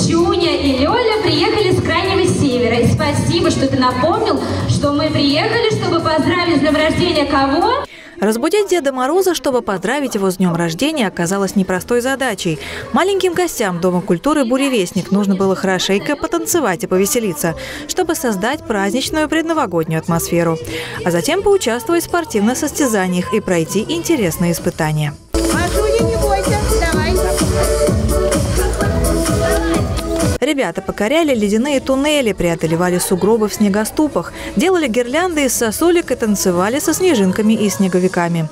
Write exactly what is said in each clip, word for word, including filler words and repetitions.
Чуня и Лёля приехали с крайнего севера. И спасибо, что ты напомнил, что мы приехали, чтобы поздравить с днем рождения кого? Разбудить Деда Мороза, чтобы поздравить его с днем рождения, оказалось непростой задачей. Маленьким гостям Дома культуры «Буревестник» нужно было хорошенько потанцевать и повеселиться, чтобы создать праздничную предновогоднюю атмосферу. А затем поучаствовать в спортивных состязаниях и пройти интересные испытания. Машуня, не бойся, давай. Ребята покоряли ледяные туннели, преодолевали сугробы в снегоступах, делали гирлянды из сосулек и танцевали со снежинками и снеговиками.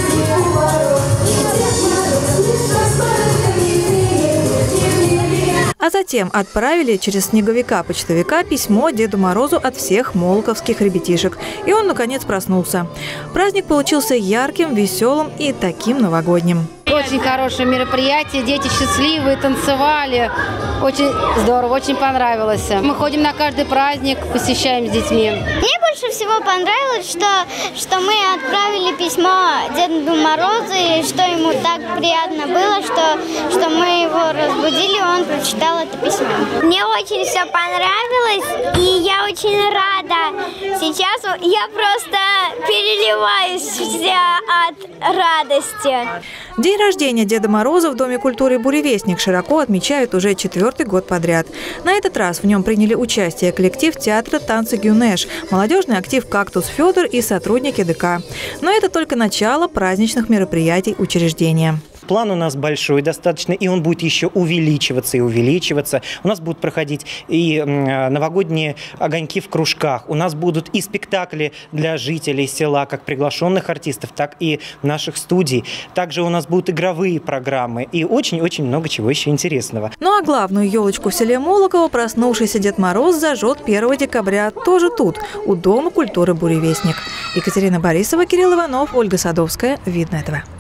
А затем отправили через снеговика-почтовика письмо Деду Морозу от всех молоковских ребятишек. И он, наконец, проснулся. Праздник получился ярким, веселым и таким новогодним. Очень хорошее мероприятие, дети счастливые, танцевали. Очень здорово, очень понравилось. Мы ходим на каждый праздник, посещаем с детьми. Мне больше всего понравилось, что, что мы отправили письмо Деду Морозу, и что ему так приятно было, что, что мы его разбудили, он прочитал это письмо. Мне очень все понравилось, и я очень рада. Сейчас я просто переливаюсь вся от радости. День рождения Деда Мороза в Доме культуры «Буревестник» широко отмечают уже четвертый год подряд. На этот раз в нем приняли участие коллектив театра «Танцы Гюнеш», молодежный актив «Кактус Федор» и сотрудники ДК. Но это только начало праздничных мероприятий учреждения. План у нас большой достаточно, и он будет еще увеличиваться и увеличиваться. У нас будут проходить и новогодние огоньки в кружках. У нас будут и спектакли для жителей села, как приглашенных артистов, так и наших студий. Также у нас будут игровые программы и очень-очень много чего еще интересного. Ну а главную елочку в селе Молоково проснувшийся Дед Мороз зажжет первого декабря тоже тут, у Дома культуры «Буревестник». Екатерина Борисова, Кирилл Иванов, Ольга Садовская. Видно этого.